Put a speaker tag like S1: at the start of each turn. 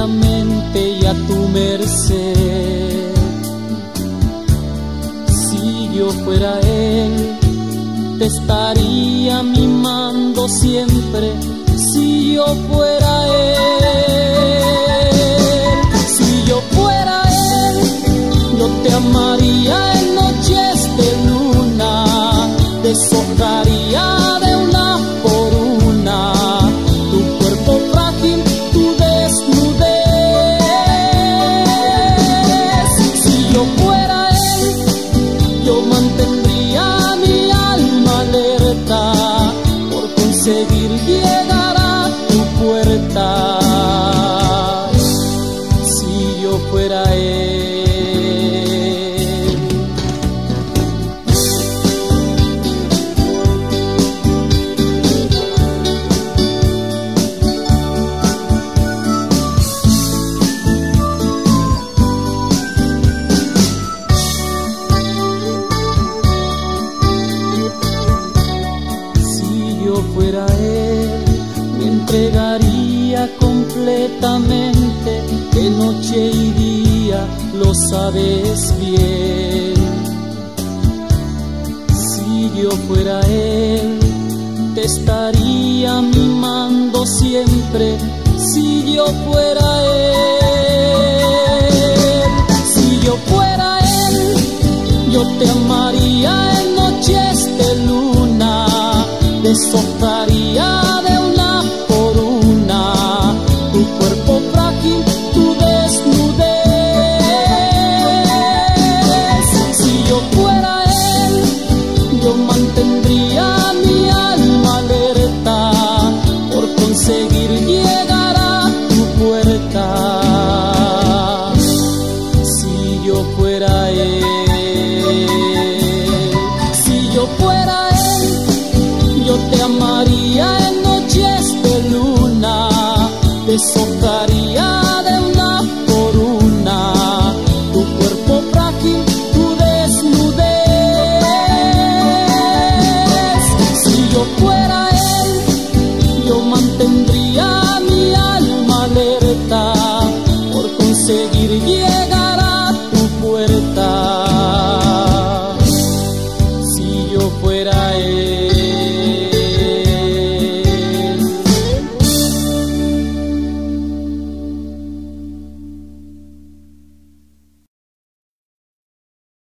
S1: completamente y a tu merced. Si yo fuera Él, te estaría mimando siempre. Si yo fuera Él, si yo fuera Él, yo te amaría en noches de luna, deshojaría de una por una tu cuerpo frágil, tu desnudez. Si yo fuera Él, yo mantendría mi alma alerta por conseguir llegar a tu puerta. Si yo fuera Él. Fuera Él, me entregaría completamente de noche y día, lo sabes bien. Si yo fuera Él, te estaría mimando siempre. Si yo fuera Él, si yo fuera Él, yo te amaría en noches de luna, deshojaría de una por una tu cuerpo frágil, tu desnudez. Si yo fuera Él, yo mantendría mi alma alerta por conseguir llegar a tu puerta. Si yo fuera Él, si yo fuera Él, yo te amaría en noches de luna, deshojaría de una por una tu cuerpo frágil, tu desnudez. Si yo fuera Él, yo mantendría mi alma alerta por conseguir llegar a tu puerta. Si yo fuera Él.